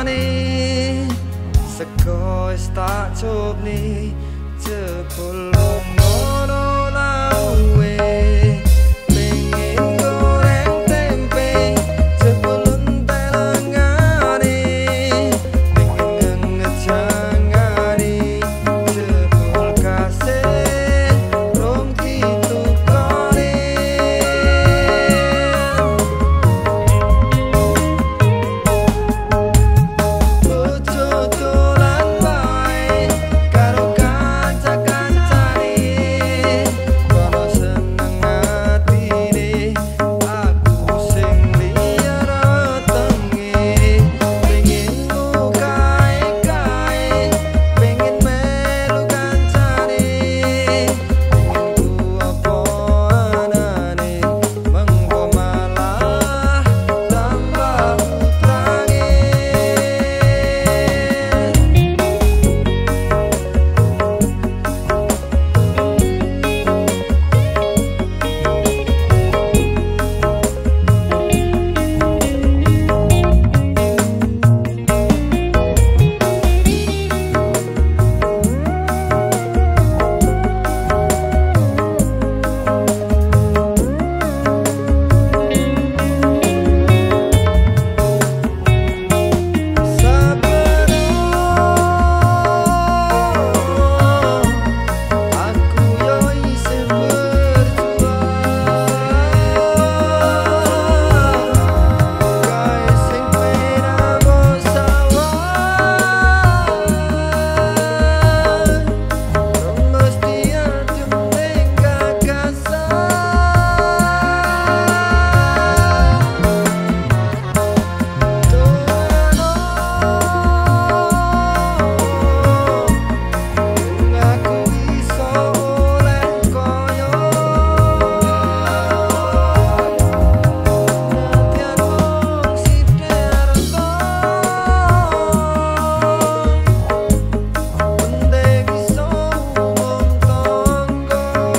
tangane sego wis tak cupni jebul ngono lawe pengen goreng tempe jebul entelengane pengen ngejangane jebul kasih rong ditukone bojo dolan wae karo kanca-kancane kono seneng atine aku sing liar tenge pengen kae-kae pengen melu kancane pengen ku apa anane mengko malah tambah utrange aku yo isih berjuang kae sing pena sawah mesti adem ning gagasan aku iso oleh koyo nadyan mung sidarto penting iso umum tangga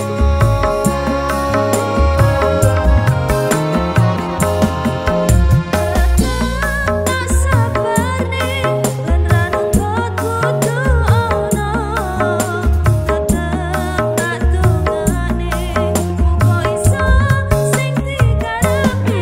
tak sabarne lan ranuntut kudu ana tetep tak dongane muga iso sing dikarepe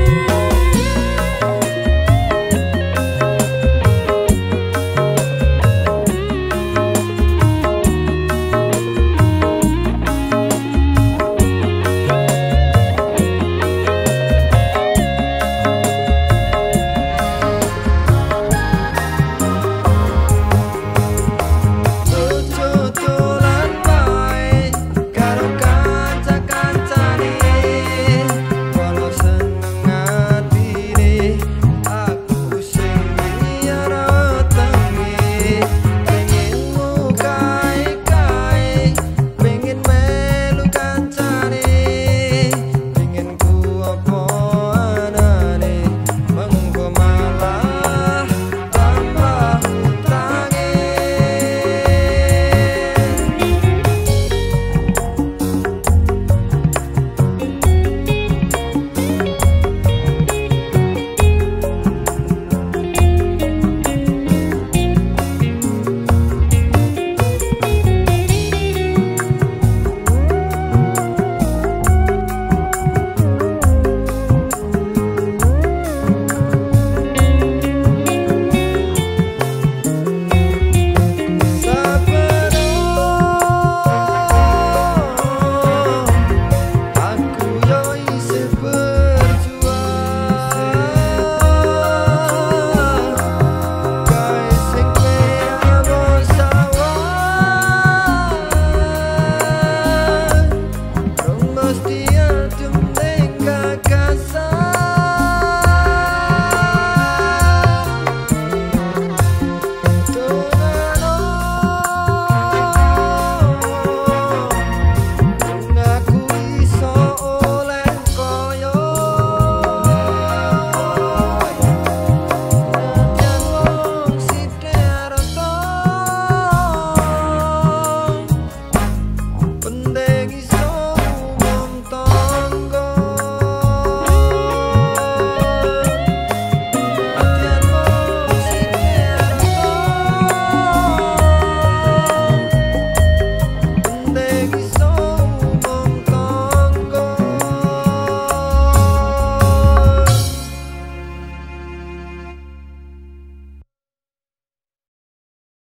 bojo dolan wae karo kanca-kancane kono seneng atine aku sing liar tenge pengen kae-kae pengen melu kancane pengen ku apa anane mengko malah tambah utrange aku yo isih berjuang kae sing pena sawah mesti